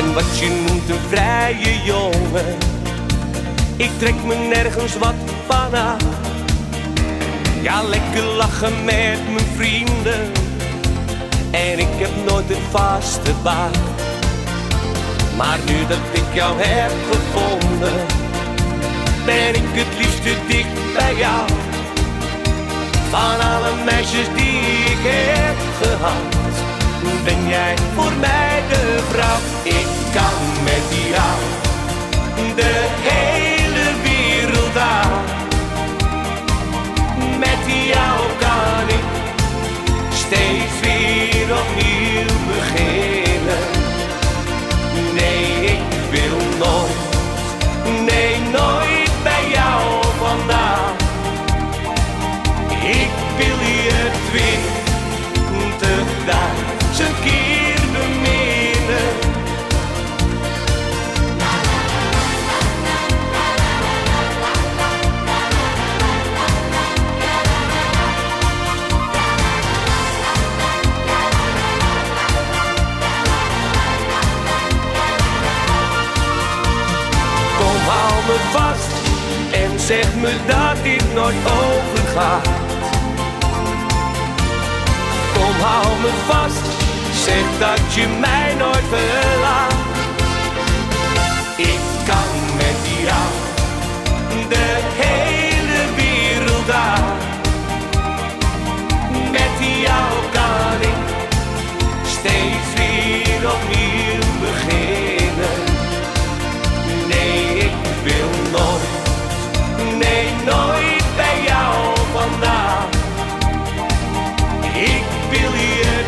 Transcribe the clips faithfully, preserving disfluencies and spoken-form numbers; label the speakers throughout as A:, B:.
A: ben wat je noemt een vrije jongen. Ik trek me nergens wat van aan. Ja, lekker lachen met mijn vrienden. En ik heb nooit een vaste baan. Maar nu dat ik jou heb gevonden, ben ik het liefste dicht bij jou. Van alle meisjes die ik heb gehad, ben jij voor mij de vrouw. Ik kan met jou de hele wereld aan. Met jou kan ik steeds weer opnieuw beginnen. Nee, ik wil nooit, nee nooit bij jou vandaan. Ik wil je twintigduizend keer beminnen. Kom, hou me vast en zeg me dat dit nooit overgaat. Kom, hou me vast, zeg dat je mij nooit verlaat. Ik kan met jou de hele wereld aan. Met jou kan ik steeds weer opnieuw beginnen. Nee, ik wil nooit, nee nooit bij jou vandaan. Ik wil je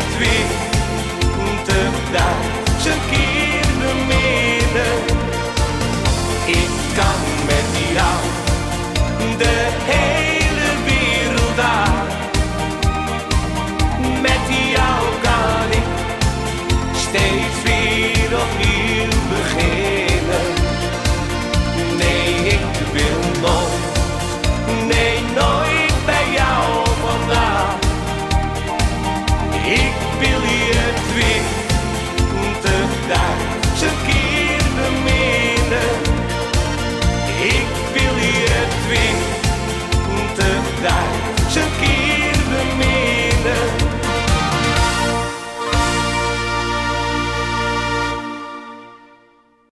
A: twintigduizend keer beminnen. Ik kan met jou de hele wereld aan. Met jou kan ik steeds weer